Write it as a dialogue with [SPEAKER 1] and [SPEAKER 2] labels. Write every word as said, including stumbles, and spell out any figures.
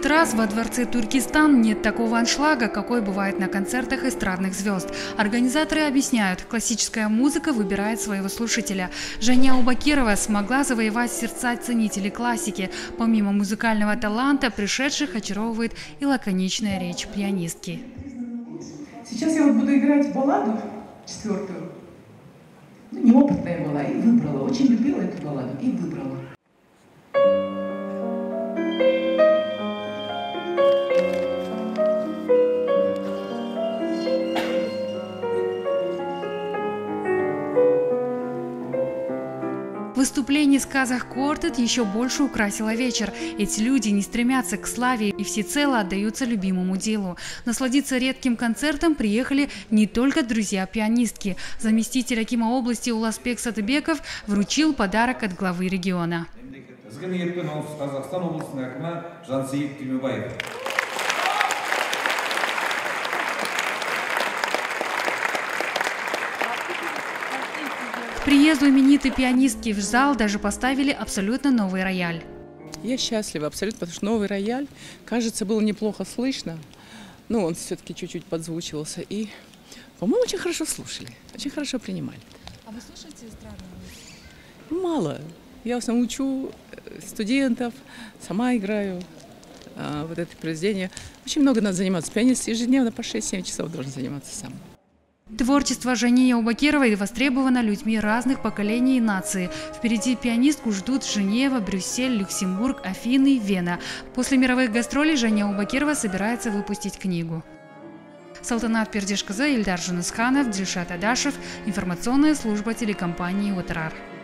[SPEAKER 1] этот раз во дворце Туркестан нет такого аншлага, какой бывает на концертах эстрадных звезд. Организаторы объясняют, классическая музыка выбирает своего слушателя. Женя Убакирова смогла завоевать сердца ценителей классики. Помимо музыкального таланта, пришедших очаровывает и лаконичная речь пианистки.
[SPEAKER 2] Сейчас я вот буду играть балладу четвертую. Ну, неопытная была и выбрала. Очень любила эту балладу и выбрала.
[SPEAKER 1] Выступление «Сказах Кортет» еще больше украсило вечер. Эти люди не стремятся к славе и всецело отдаются любимому делу. Насладиться редким концертом приехали не только друзья пианистки. Заместитель акима области Уласбек Сатыбеков вручил подарок от главы региона. К приезду именитой пианистки в зал даже поставили абсолютно новый рояль.
[SPEAKER 3] Я счастлива абсолютно, потому что новый рояль, кажется, было неплохо слышно. Но он все-таки чуть-чуть подзвучивался. И, по-моему, очень хорошо слушали, очень хорошо принимали.
[SPEAKER 1] А вы слушаете эстрадную музыку?
[SPEAKER 3] Мало. Я в основном учу студентов, сама играю а, вот это произведение. Очень много надо заниматься. Пианист ежедневно по шесть-семь часов должен заниматься сам.
[SPEAKER 1] Творчество Жени Убакировой востребовано людьми разных поколений и наций. Впереди пианистку ждут Женева, Брюссель, Люксембург, Афины, Вена. После мировых гастролей Женя Убакирова собирается выпустить книгу. Салтанат Пердешкызы, Ильдар Жунусханов, Дильшат Адашев. Информационная служба телекомпании «Отрар».